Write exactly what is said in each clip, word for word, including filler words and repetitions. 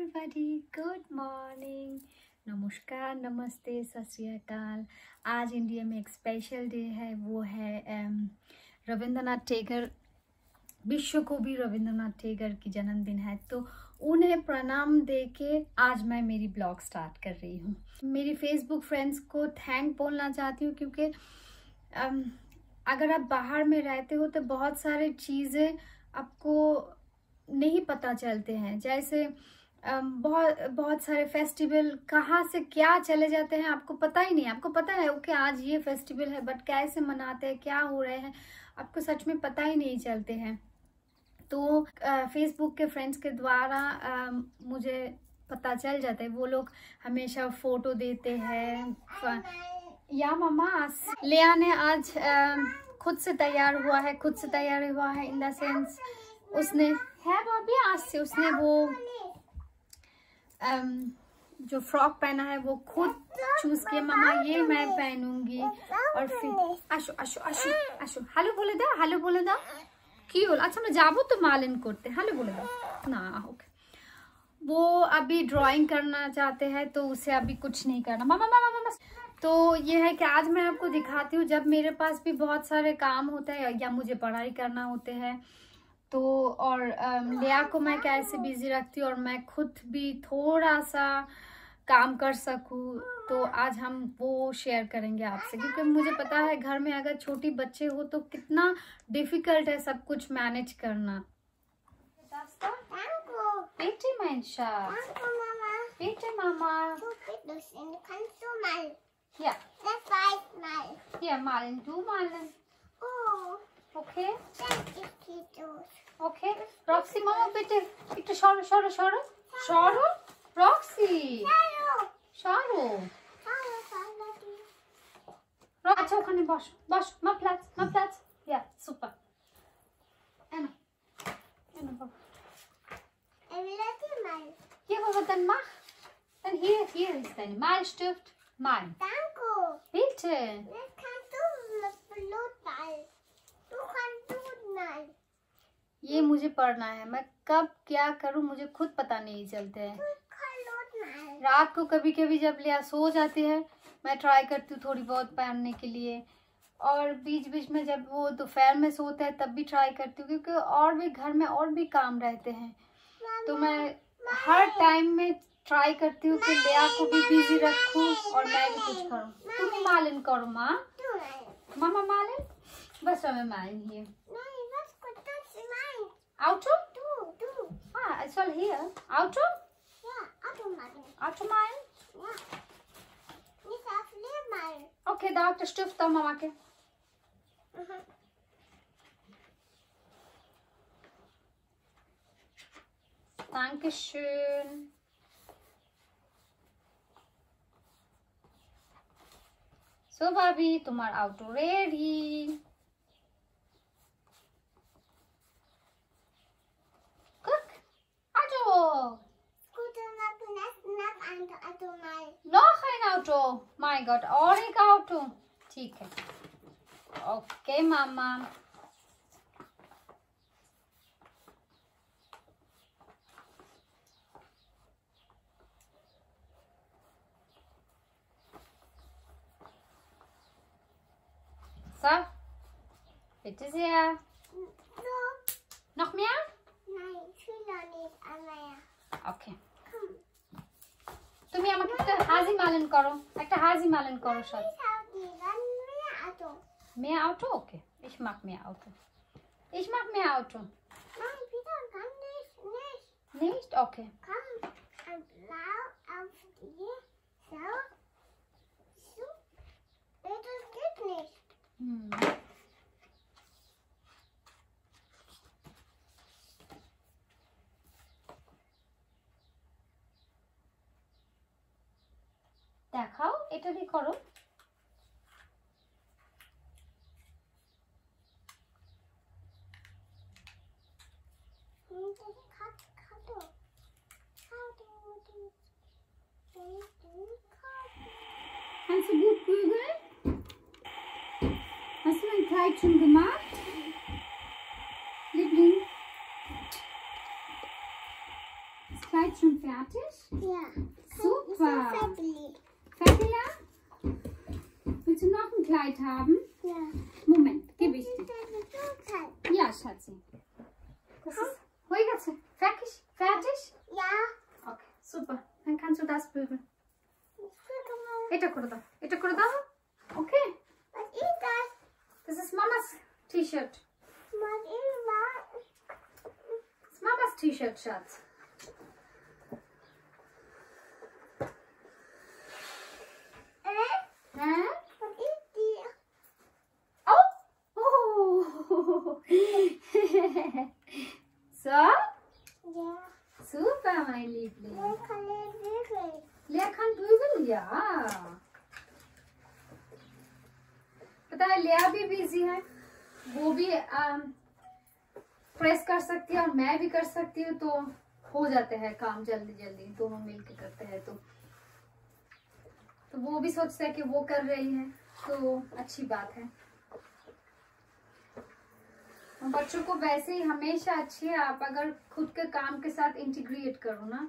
everybody, good morning, नमस्कार, नमस्ते, सत श्री अकाल। आज इंडिया में एक स्पेशल डे है, वो है रविंद्रनाथ टैगोर। विश्व को भी रविंद्रनाथ टैगोर की जन्मदिन है, तो उन्हें प्रणाम देके आज मैं मेरी ब्लॉग स्टार्ट कर रही हूँ। मेरी फेसबुक फ्रेंड्स को थैंक बोलना चाहती हूँ, क्योंकि अगर आप बाहर में रहते हो तो बहुत सारी चीज़ें आपको नहीं पता चलते हैं। जैसे बहुत बहुत सारे फेस्टिवल कहाँ से क्या चले जाते हैं, आपको पता ही नहीं। आपको पता है ओके आज ये फेस्टिवल है, बट कैसे मनाते हैं, क्या हो रहे हैं, आपको सच में पता ही नहीं चलते हैं। तो फेसबुक के फ्रेंड्स के द्वारा आ, मुझे पता चल जाता है। वो लोग हमेशा फोटो देते हैं। या मम्मा, लिया ने आज आ, खुद से तैयार हुआ है, खुद से तैयार हुआ है इन द सेंस उसने है भाभी आज से उसने वो um, जो फ्रॉक पहना है वो खुद चूज किया। मामा ये मैं पहनूंगी। और फिर आशु आशु आशु आशु हेलो बोले दा, हेलो बोले दा की बोल। अच्छा मैं जाबो तो मालिन करते, हेलो बोले दा ना। ओके, वो अभी ड्राइंग करना चाहते हैं तो उसे अभी कुछ नहीं करना। मामा मामा मामा तो ये है कि आज मैं आपको दिखाती हूँ, जब मेरे पास भी बहुत सारे काम होते हैं या मुझे पढ़ाई करना होते हैं तो, और लिया को मैं कैसे बिजी रखती हूँ और मैं खुद भी थोड़ा सा काम कर सकूँ, तो आज हम वो शेयर करेंगे आपसे। क्योंकि मुझे पता है घर में अगर छोटी बच्चे हो तो कितना डिफिकल्ट है सब कुछ मैनेज करना। Bitte mein Schatz. Danke, Mama. Bitte Mama. Du bitteschön, kannst du mal? Ja. Das weiß mal. Hier malen, du malen. Oh, Okay? das ist Titus. Okay. Roxy Mama bitte. Bitte schau, schau, schau. Schau. Roxy. Hallo. Schau. Hallo, Saladi. আচ্ছা ওখানে বস বস মা plus মা plus ja super Anna Anna Bob Er will das mal. hier aber dann mach dann hier hier ist dein Malstift mal Danke. bitte Das kannst du mit Blut mal. Du kannst du mal. ये मुझे पढ़ना है, मैं कब क्या करूं मुझे खुद पता नहीं चलते हैं। Du kannst mal. रात को कभी कभी जब लिया सो जाती है मैं ट्राई करती हूँ थोड़ी बहुत पहनने के लिए, और बीच बीच में जब वो दोपहर में सोता है तब भी ट्राई करती हूँ, क्योंकि और भी घर में और भी काम रहते हैं। तो मैं हर टाइम में ट्राई करती हूँ कि लिया को भी बिजी रखूँ और मैं भी कुछ करूँ। तुम ही मालिन करो माँ। Du mal. मामा मालिन बस हमें मालिन hier Nein, was kommt das mein? Auto? Du, du. Ah, es soll hier Auto? Ja, Auto machen. Auto malen? Ja. Nicht auf Lehr mal. Okay, da der Stift da Mama के Mhm. Dankeschön. So भाभी तुम्हारा auto ready. Guck, Auto. Gut, dann machen wir noch ein Auto mal. Noch ein Auto. Mein Gott, और एक auto. ठीक है। Okay मामा। So, bitte sehr. So. Noch mehr? Nein, Schüler nicht, aber ja. Okay. Komm. তুমি আমাকে একটা হাজি মালেন করো, একটা হাজি মালেন করো সব। Ich hab die dann mehr Auto. Mehr Auto? Okay. Ich mag mehr Auto. Ich mag mehr Auto. Nein, wieder kann nicht, nicht. Nicht? Okay. Komm, ein Blau auf die. So. So. Nee, das geht nicht. হুম। দেখাও এটা দিয়ে করো। Hm, das hat Kado. Kado, die. Kannst du gut bügeln? Hast du ein Kleid schon gemacht? Liebling? Kleid schon fertig? Ja. Super. Fabulous. Fabula? Willst du noch ein Kleid haben? Ja. Moment, gebe ich dir. dir. Ja, Schatzi. Das ist... Ruhig, fertig? Fertig? Ja. Okay, super. Dann kannst du das bügeln. এটা করে দাও, এটা করে দাও। Okay. Was ist das? Das ist Mamas T-Shirt. Was ist das? Das ist Mamas T-Shirt, Schatz. Äh? Hä? Was ist die? Oh! Oh! So? Ja. Super, mein Liebling. Wer kann den bügeln? Lea kann bügeln, ja। पता है लिया भी busy है, वो भी press कर सकती है और मैं भी कर सकती हूँ, तो हो जाते हैं काम जल्दी जल्दी, दोनों मिलके करते हैं। तो तो वो भी सोचता है कि वो कर रही है तो अच्छी बात है। बच्चों को वैसे ही हमेशा अच्छी है आप अगर खुद के काम के साथ इंटीग्रेट करो ना,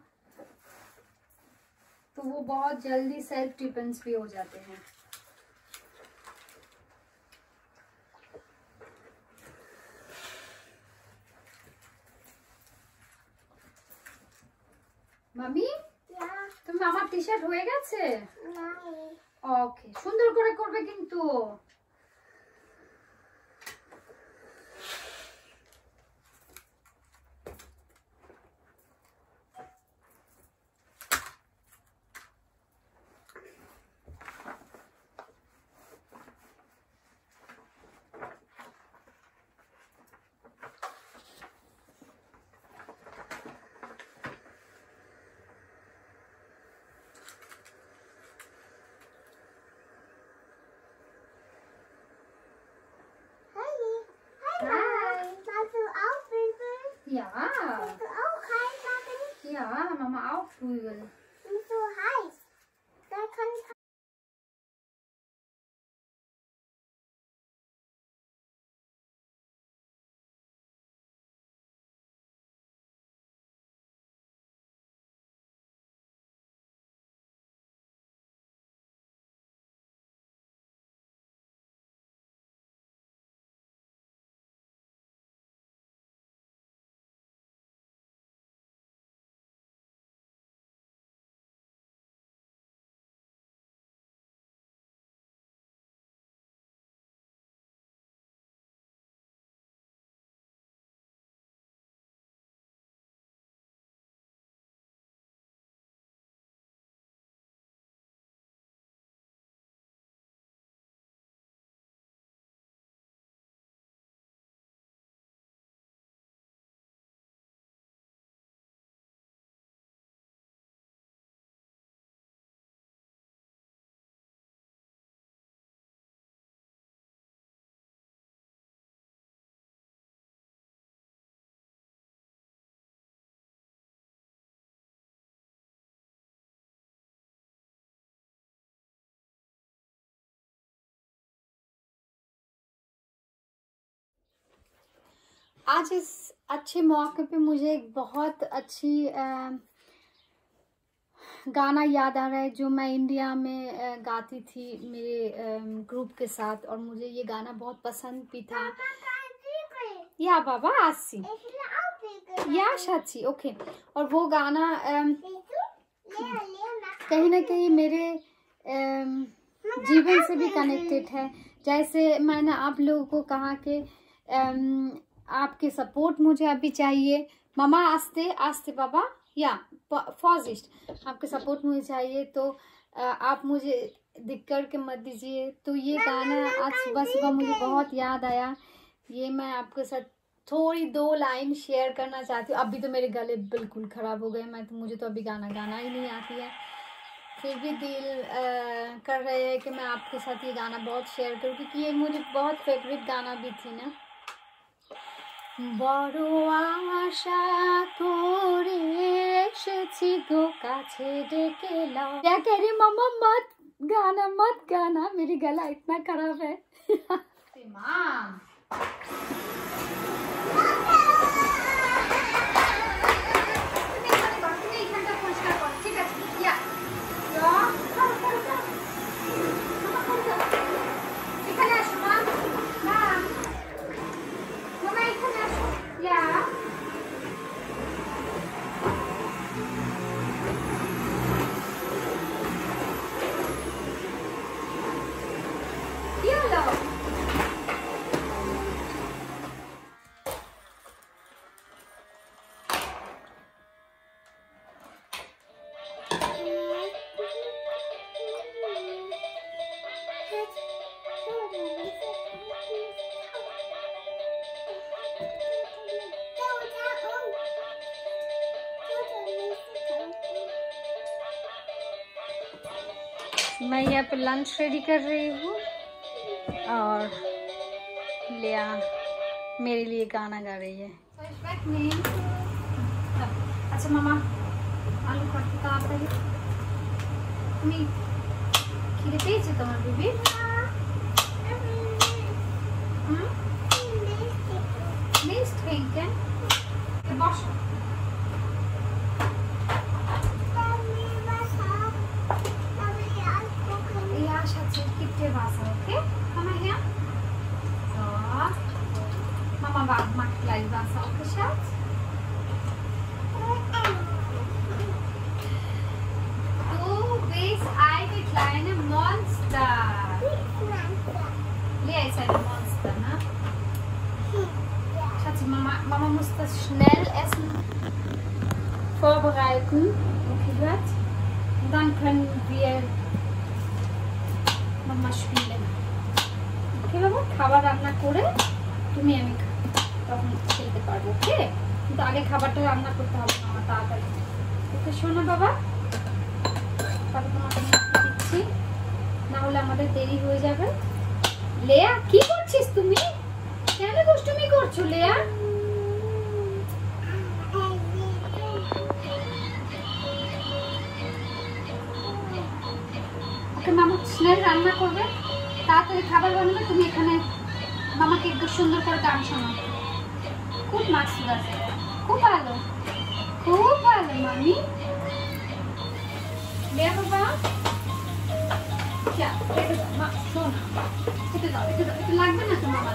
तो वो बहुत जल्दी सेल्फ डिपेंस भी हो जाते हैं। মামি Ja. তুমি আমার টি শার্ট হয়ে গেছে? Nein. ওকে, সুন্দর করে করবে কিন্তু। Ja. Willst du auch heiß machen? Ja, Mama auch bügeln. Nicht so heiß. Da kann ich... आज इस अच्छे मौके पे मुझे एक बहुत अच्छी आ, गाना याद आ रहा है जो मैं इंडिया में आ, गाती थी मेरे ग्रुप के साथ, और मुझे ये गाना बहुत पसंद भी था। या बाबा आसी या शाची ओके। और वो गाना आ, कहीं ना कहीं मेरे आ, जीवन से भी कनेक्टेड है। जैसे मैंने आप लोगों को कहा कि आपके सपोर्ट मुझे अभी चाहिए। मामा आस्ते आस्ते बाबा या फॉजिस्ट आपके सपोर्ट मुझे चाहिए, तो आप मुझे दिख कर के मत दीजिए। तो ये गाना आज सुबह सुबह मुझे बहुत याद आया, ये मैं आपके साथ थोड़ी दो लाइन शेयर करना चाहती हूँ। अभी तो मेरे गले बिल्कुल ख़राब हो गए, मैं तो मुझे तो अभी गाना गाना ही नहीं आती है, फिर भी दिल आ, कर रहे हैं कि मैं आपके साथ ये गाना बहुत शेयर करूँ, क्योंकि ये मुझे बहुत फेवरेट गाना भी थी ना। বড় আশা করে এসেছি গো কাছে ডেকে লাও। क्या कह रही मम्मा, मत गाना मत गाना, मेरी गला इतना खराब है। माम मैं यहाँ पे लंच रेडी कर रही हूँ और लिया मेरे लिए गाना गा रही है। अच्छा मामा आलू काटते ताড়াতাড়ি তুমি খিদে পেয়েছে তোমার বেবি? হুম মিষ্টি খেয়েছেন বসো Ja, Schatz, ich gebe dir Wasser, okay? Komm mal her. So. Mama macht gleich Wasser, okay, Schatz? Du bist eine kleine Monster. Lea ist ein Monster, ne? Schatz, Mama, Mama muss das schnell Essen vorbereiten, okay, hört? Und dann können wir মাম্মা শুনলেন ওকে বাবা খাবার রান্না করে তুমি আমি তখন খেলতে পারবো ওকে কিন্তু আগে খাবারটা রান্না করতে হবে মামা তাড়াতাড়ি ওকে শোনো বাবা তাহলে তোমাকে দিচ্ছি না হলে আমাদের দেরি হয়ে যাবে। লেয়া কি করছিস তুমি? কেন দুষ্টুমি করছো লেয়া? মামা স্নেল রান্না করবে তাড়াতাড়ি খাবার বানাবে তুমি এখানে মামাকে একটু সুন্দর করে গান শোনাও। খুব মাছুদ আছে খুব ভালো খুব ভালো মামি লেয়া বাবা শোন খেতে দাও একটু একটু লাগবে না তো মামা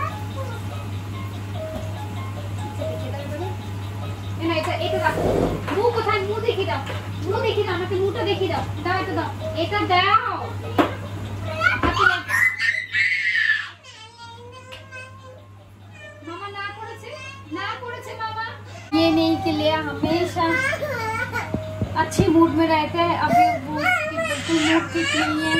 না এটা এটা রাখো মুখ কোথায় মুখ দেখি দাও মুখ দেখি দাও আমাকে মুখটা দেখি দাও দাও এটা দাও এটা দাও मामा ना करेছে ना करेছে मामा ये नहीं के लिए हमेशा अच्छी मूड में रहते हैं अभी वो बिल्कुल मूड ठीक नहीं है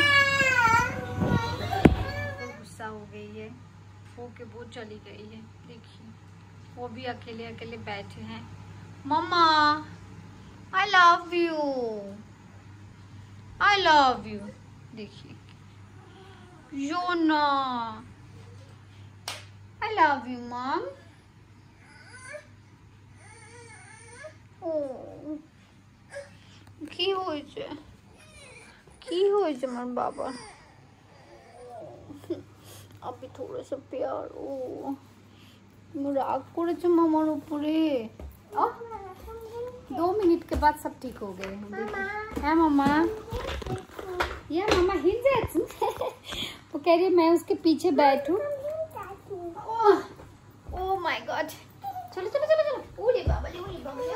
गुस्सा हो गई है वो के वो चली गई है देखिए वो भी अकेले अकेले बैठे हैं। मम्मा I love you I love you देखिए Yona I love you, Mom. Oh, কি হয়েছে কি হয়েছে আমার বাবা? अभी थोड़ा सा प्यार ओ राग করেছে মামার উপরে। दो मिनट के बाद सब ठीक हो गए है मामा। या मामा हिल जाए वो कह रही है मैं उसके पीछे बैठूं। ओह माय गॉड चलो चलो चलो चलो ओले बाबा ले ओले बाबा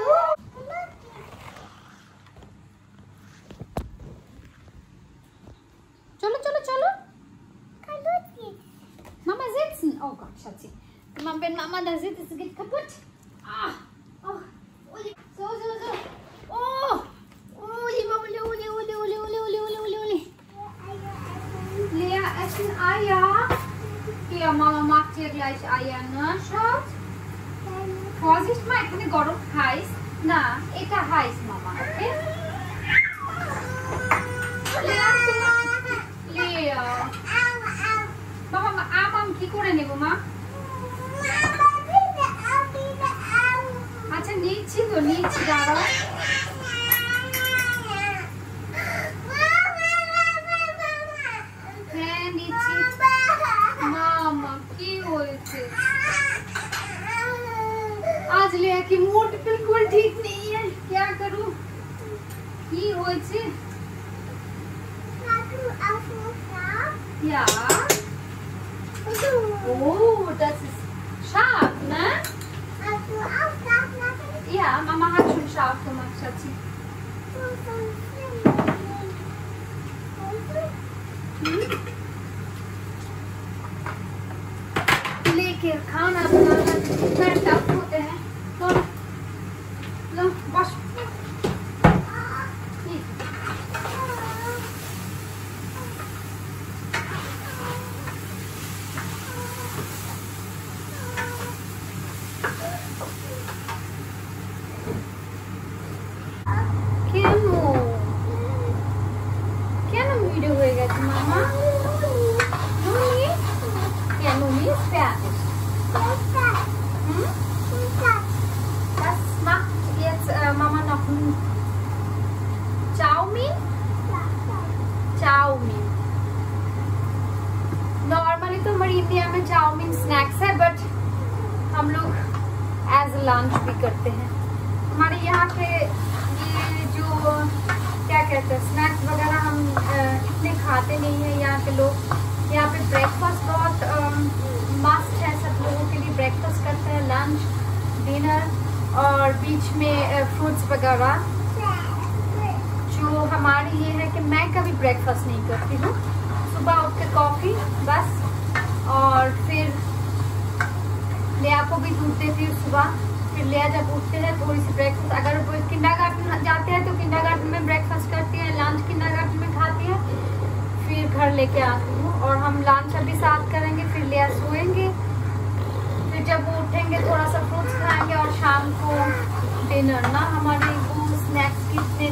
चलो चलो चलो Mama sitzen oh Gott Schatzi Mama wenn Mama da sitzt es geht kaputt ah oh Uli so so so oh Uli Mama le Uli Uli Uli Uli Uli Uli Uli Uli Lea essen Eier Ja, Mama macht hier gleich Eier, ne, Schatz? Vorsicht mal, এখানে গরম heiß না, এটা heiß, Mama, okay? Lea, Lea. Mama, আম কি করে নেব মা? আচ্ছা নিচ্ছি তো, নিচ্ছি দাঁড়াও। হ্যাঁ নিচ্ছি। मामा की होइছে आज लिया की मूड बिल्कुल ठीक नहीं है क्या करूं की होइছে ja oh das ist scharf ne ja Mama hat schon scharf gemacht Schatzi hm? लेके खाना बनाना कितना टफ होते हैं तो लो बस কেন কেন Mama? Nuni? Ja, Nuni ist fertig. Hm? Was macht jetzt äh, Mama noch? Chowmin? Chowmin. Normally तो हमारी इंडिया में चाउमीन स्नैक्स है, बट हम लोग एज लंच भी करते हैं। हमारे यहाँ पे ये जो क्या कहते हैं स्नैक्स वगैरह हम इतने खाते नहीं हैं यहाँ के लोग। यहाँ पे ब्रेकफास्ट बहुत मस्ट है, सब लोगों के लिए ब्रेकफास्ट करते हैं, लंच, डिनर और बीच में फ्रूट्स वगैरह। जो हमारी ये है कि मैं कभी ब्रेकफास्ट नहीं करती हूँ, सुबह उठ के कॉफ़ी बस, और फिर लिया को भी दूध देती हूँ सुबह। फिर लिया जब उठते हैं थोड़ी सी ब्रेकफास्ट, अगर वो किंडरगार्टन जाते हैं तो किंडरगार्टन में ब्रेकफास्ट करती है, लंच किंडरगार्टन में खाती है, फिर घर लेके आती हूँ और हम लंच अभी साथ करेंगे, फिर लिया सोएंगे, फिर जब वो उठेंगे थोड़ा सा फ्रूट्स खाएंगे और शाम को डिनर। ना हमारे वो स्नैक्स की इतने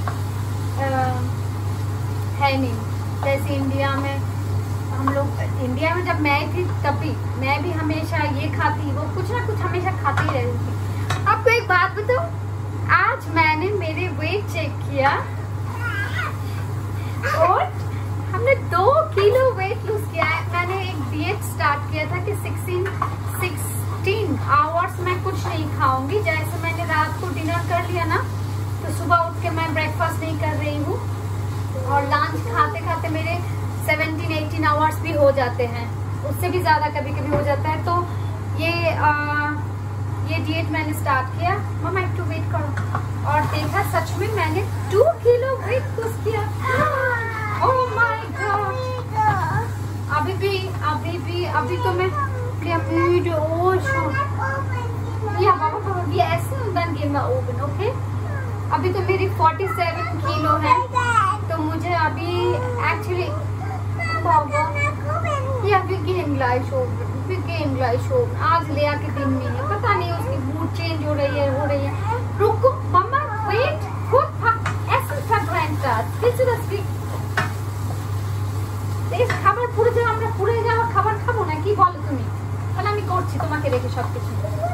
है नहीं जैसे इंडिया में। हम लोग इंडिया में जब मैं थी तभी मैं भी हमेशा ये खाती, वो कुछ ना कुछ हमेशा खाती ही रहती थी। आपको एक बात बताऊं, आज मैंने मेरे वेट चेक किया और हमने दो किलो वेट लूज किया है। मैंने एक डाइट स्टार्ट किया था कि सिक्सटीन आवर्स मैं कुछ नहीं खाऊंगी। जैसे मैंने रात को डिनर कर लिया ना, तो सुबह उठ के मैं ब्रेकफास्ट नहीं कर रही हूँ और लंच खाते खाते मेरे सेवनटीन एटीन आवर्स भी हो जाते हैं, उससे भी ज़्यादा कभी कभी हो जाता है। तो ये आ, ये डाइट मैंने स्टार्ट किया। मम्मा एक टू वेट करो, और देखा सच में मैंने टू किलो वेट लूज किया। Oh my god. अभी भी अभी भी अभी तो मैं या बाबा बाबा ये ऐसे dan gehen wir oben, okay? अभी तो मेरी सैंतालीस किलो है, तो मुझे अभी एक्चुअली या wir gehen gleich oben, wir gehen gleich oben। आज लिया के दिन में है, पता नहीं उसकी मूड चेंज हो रही है हो रही है रुको मम्मा wait gut essen verbrennt das, willst du das এই খাবার পুড়ে যাওয়া, আমরা পুড়ে যাওয়া খাবার খাবো না, কি বলো তুমি? তাহলে আমি করছি তোমাকে রেখে সবকিছু।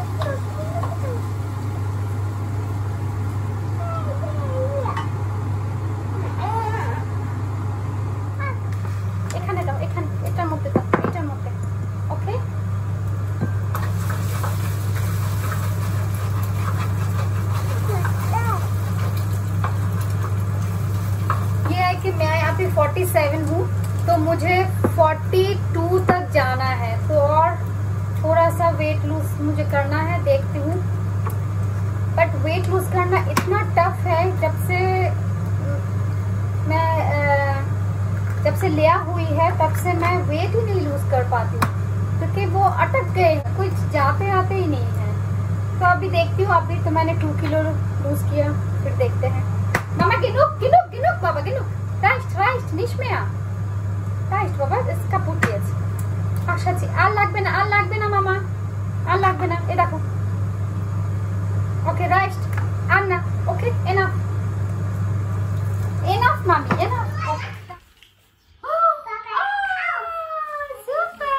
सैंतालीस हूँ तो मुझे बयालीस तक जाना है, तो और थोड़ा सा वेट लूज मुझे करना है, देखती हूँ। बट वेट लूज करना इतना टफ है, जब से मैं जब से लिया हुई है तब से मैं वेट ही नहीं लूज कर पाती हूँ, क्योंकि वो अटक गए, कुछ जाते आते ही नहीं है। तो अभी देखती हूँ, अभी तो मैंने टू किलो लूज किया, फिर देखते हैं। मामा गिनुक गिनुक गिनुक बाबा Ginuka reicht, reicht, nicht mehr. Reicht, Baba, das ist kaputt jetzt. Ach, Schatzi, Allah Akbar, Allah Akbar, Mama. Allah Akbar, eh, da guck. Okay, reicht. Anna, okay, enough. Enough, Mami, enough. Okay. Oh, super.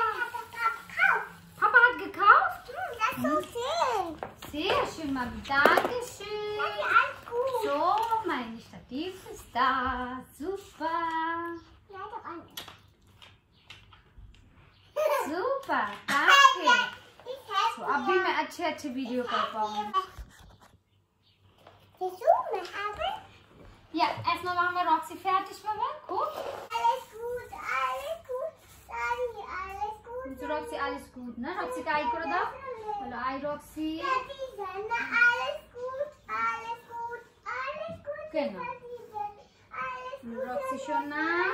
Papa hat gekauft? Das ist so schön. Sehr schön, Mami. Dankeschön. So, mein Stativ ist da. Super. Super, danke. So, अभी मैं अच्छे अच्छे video कर पाऊंगी। Ja, erstmal machen wir Roxy fertig, Mama. Guck. Alles gut, alles gut. Dani, alles gut. So, Roxy, alles gut, ne? Roxy का आई करो दाओ। Hello, आई Roxy. Alles gut, alles gut, alles gut. Genau. Roxy schon nah.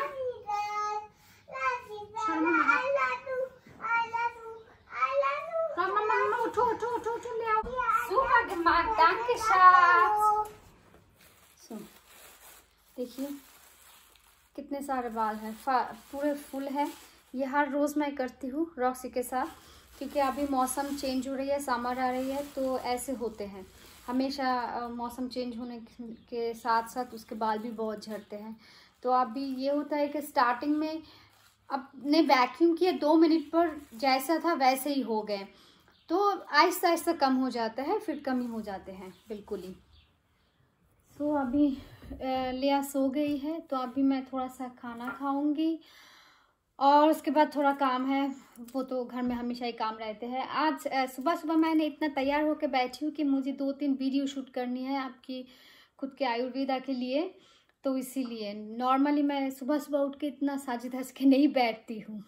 Mama, Mama, uठो, उठो, उठो, उठो, ले आओ। Super gemacht, danke Schatz। So, देखिए कितने सारे बाल हैं, पूरे फुल है। ये हर रोज़ मैं करती हूँ रॉक्सी के साथ, क्योंकि अभी मौसम चेंज हो रही है, समर आ रही है, तो ऐसे होते हैं हमेशा। मौसम चेंज होने के साथ साथ उसके बाल भी बहुत झड़ते हैं, तो अभी ये होता है कि स्टार्टिंग में अपने वैक्यूम किया दो मिनट पर जैसा था वैसे ही हो गए, तो आहिस्ता आहिस्ता कम हो जाता है, फिर कम ही हो जाते हैं बिल्कुल ही। तो so, अभी लिया सो गई है, तो अभी मैं थोड़ा सा खाना खाऊंगी और उसके बाद थोड़ा काम है, वो तो घर में हमेशा ही काम रहते हैं। आज सुबह सुबह मैंने इतना तैयार होकर बैठी हूँ कि मुझे दो तीन वीडियो शूट करनी है आपकी खुद के आयुर्वेदा के लिए, तो इसीलिए नॉर्मली मैं सुबह सुबह उठ के इतना साजे धज के नहीं बैठती हूँ।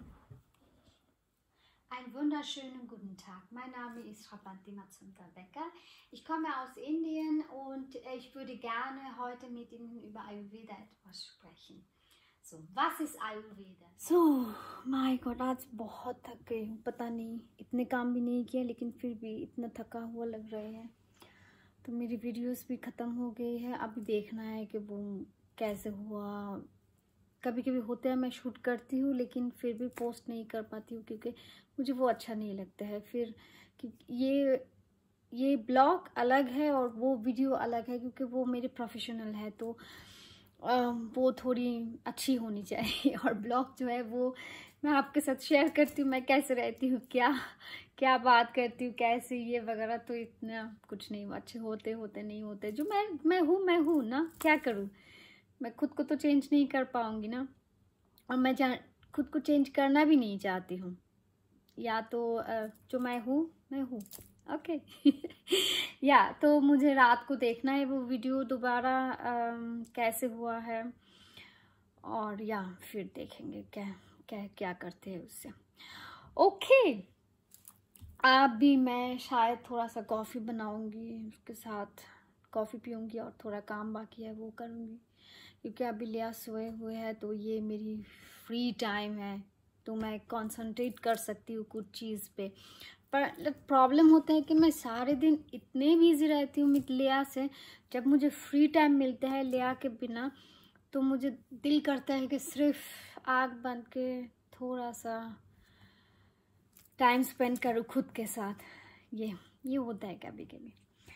Einen wunderschönen guten Tag. Mein Name ist Shravanti Matsunta-Becker. Ich komme aus Indien und ich würde gerne heute mit Ihnen über Ayurveda etwas sprechen. So, was ist Ayurveda? So, my God, आज बहुत थक गई हूँ, पता नहीं इतने काम भी नहीं किए लेकिन फिर भी इतना थका हुआ लग रहे हैं। तो मेरी वीडियोस भी ख़त्म हो गई है, अभी देखना है कि वो कैसे हुआ। कभी कभी होता है मैं शूट करती हूँ लेकिन फिर भी पोस्ट नहीं कर पाती हूँ क्योंकि मुझे वो अच्छा नहीं लगता है। फिर ये ये ब्लॉग अलग है और वो वीडियो अलग है क्योंकि वो मेरे प्रोफेशनल है, तो आ, वो थोड़ी अच्छी होनी चाहिए। और ब्लॉग जो है वो मैं आपके साथ शेयर करती हूँ, मैं कैसे रहती हूँ, क्या क्या बात करती हूँ, कैसे ये वगैरह, तो इतना कुछ नहीं, अच्छे होते होते नहीं होते। जो मैं मैं हूँ मैं हूँ ना, क्या करूँ, मैं खुद को तो चेंज नहीं कर पाऊँगी ना, और मैं जा खुद को चेंज करना भी नहीं चाहती हूँ। या तो जो मैं हूँ मैं हूँ, ओके। या तो मुझे रात को देखना है वो वीडियो दोबारा कैसे हुआ है, और या फिर देखेंगे क्या क्या क्या करते हैं उससे। ओके, अभी मैं शायद थोड़ा सा कॉफ़ी बनाऊँगी, उसके साथ कॉफ़ी पीऊँगी और थोड़ा काम बाकी है वो करूँगी, क्योंकि अभी लिया सोए हुए हैं तो ये मेरी फ्री टाइम है, तो मैं कंसंट्रेट कर सकती हूँ कुछ चीज़ पे। पर प्रॉब्लम होता है कि मैं सारे दिन इतने बिजी रहती हूँ लिया से, जब मुझे फ्री टाइम मिलता है लिया के बिना, तो मुझे दिल करता है कि सिर्फ आँख बंद के थोड़ा सा टाइम स्पेंड करूँ खुद के साथ। ये ये होता है कभी कभी।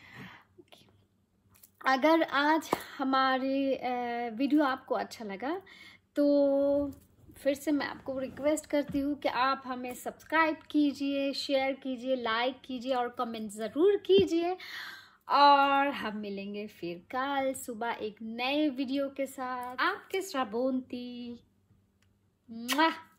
अगर आज हमारे वीडियो आपको अच्छा लगा तो फिर से मैं आपको रिक्वेस्ट करती हूँ कि आप हमें सब्सक्राइब कीजिए, शेयर कीजिए, लाइक कीजिए और कमेंट ज़रूर कीजिए। और हम मिलेंगे फिर कल सुबह एक नए वीडियो के साथ। आपके श्रावंती।